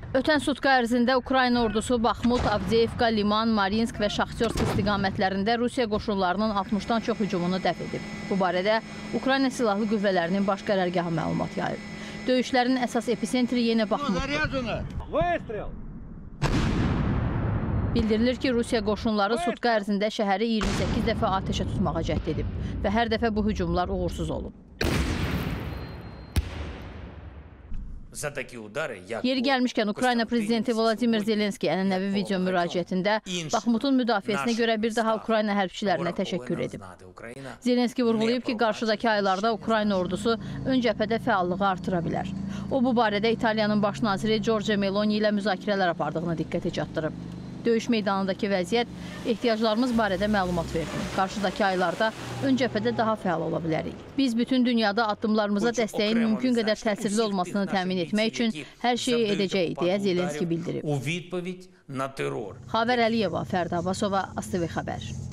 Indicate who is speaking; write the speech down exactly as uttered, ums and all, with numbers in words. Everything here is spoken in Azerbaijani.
Speaker 1: Ötən sutka ərzində Ukrayna ordusu Baxmut, Avdiyevka, Liman, Marinsk və Şaxtyorsk istiqamətlərində Rusiya qoşunlarının altmışdan çox hücumunu dəf edib. Bu barədə Ukrayna Silahlı Qüvvələrinin baş qərargahı məlumat yayıb. Döyüşlərin əsas epicentri yenə Baxmutdur. Bildirilir ki, Rusiya qoşunları sutka ərzində şəhəri iyirmi səkkiz dəfə atəşə tutmağa cəhd edib və hər dəfə bu hücumlar uğursuz olub. Yeri gəlmişkən, Ukrayna prezidenti Vladimir Zelenski ənənəvi video müraciətində Baxmutun müdafiəsinə görə bir daha Ukrayna hərbçilərinə təşəkkür edib. Zelenski vurğulayıb ki, qarşıdakı aylarda Ukrayna ordusu ön cəbhədə fəallığı artıra bilər. O, bu barədə İtaliyanın baş naziri Giorgia Meloni ilə müzakirələr apardığını diqqətə çatdırıb. Döyüş meydanındakı vəziyyət ehtiyaclarımız barədə məlumat verdi. Qarşıdakı aylarda ön cəbhədə daha fəal ola bilərik. Biz bütün dünyada addımlarımıza dəstəyin mümkün qədər təsirli olmasını təmin etmək üçün hər şeyi edəcəyik, deyə Zelenski bildirib. Xavər Əliyeva, Fərdə Abbasova, A S T V Xəbər.